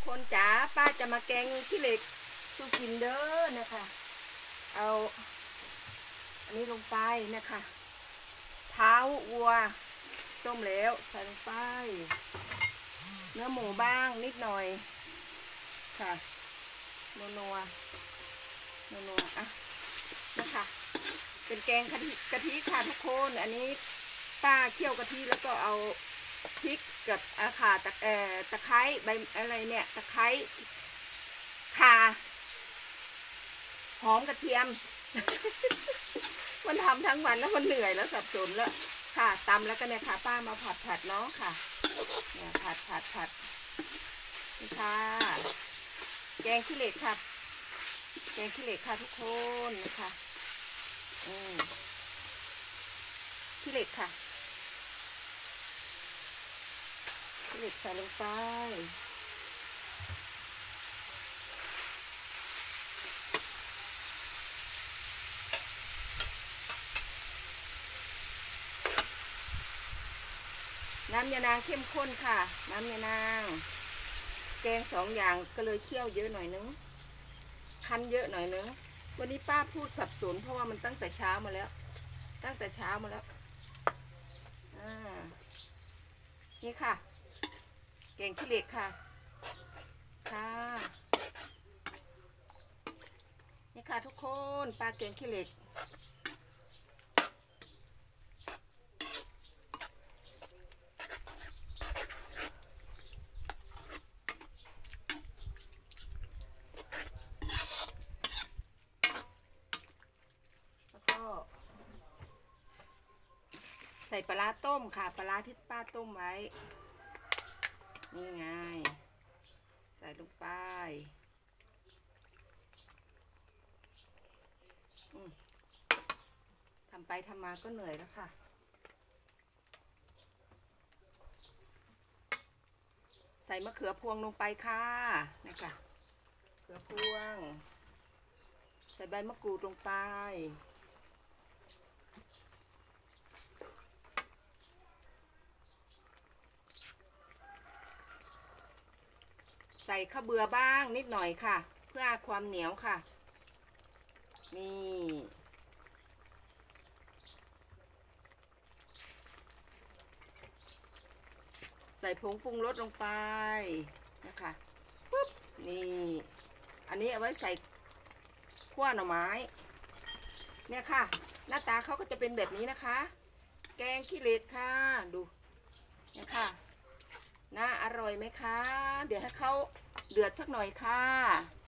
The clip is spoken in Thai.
คนจ๋าป้าจะมาแกงขี้เหล็กสู้กินเด้อนะคะเอาอันนี้ลงไปนะคะเท้าวัวต้มแล้วใส่ลงไปเนื้อหมูบ้างนิดหน่อยค่ะนัวอ่ะนะคะเป็นแกงกะทิค่ะทุกคนอันนี้ป้าเคี่ยวกะทิแล้วก็เอาพริกกับข่าตะไคร้ใบอะไรเนี่ยตะไคร้ข่าหอมกระเทียม มันทำทั้งวันแล้วมันเหนื่อยแล้วสับสนแล้วค่ะตำแล้วก็เนี่ยค่ะป้ามาผัดเนาะค่ะเนี่ยผัดนี่ค่ะแกงขี้เหล็กค่ะแกงขี้เหล็กค่ะทุกคนนี่ค่ะขี้เหล็กค่ะขี้เหล็กใส่ลงไปน้ำยานางเข้มข้นค่ะน้ำยานางแกง2 อย่างก็เลยเคี่ยวเยอะหน่อยนึงคั้นเยอะหน่อยนึงวันนี้ป้าพูดสับสนเพราะว่ามันตั้งแต่เช้ามาแล้วนี่ค่ะแกงขี้เหล็กค่ะนี่ค่ะทุกคนปลาแกงขี้เหล็กใส่ปลาต้มค่ะปลาที่ป้าต้มไว้นี่ไงใส่ลงไปทำไปทำมาก็เหนื่อยแล้วค่ะใส่มะเขือพวงลงไปค่ะนะคะมะเขือพวงใส่ใบมะกรูดลงไปใส่ข้าวเบื่อบ้างนิดหน่อยค่ะเพื่อความเหนียวค่ะนี่ใส่ผงปรุงรสลงไปนะคะปุ๊บนี่อันนี้เอาไว้ใส่ขั้วหน่อไม้เนี่ยค่ะหน้าตาเขาก็จะเป็นแบบนี้นะคะแกงขี้เหล็กค่ะดูเนี่ยค่ะน่าอร่อยไหมคะเดี๋ยวให้เขาเดือดสักหน่อยค่ะ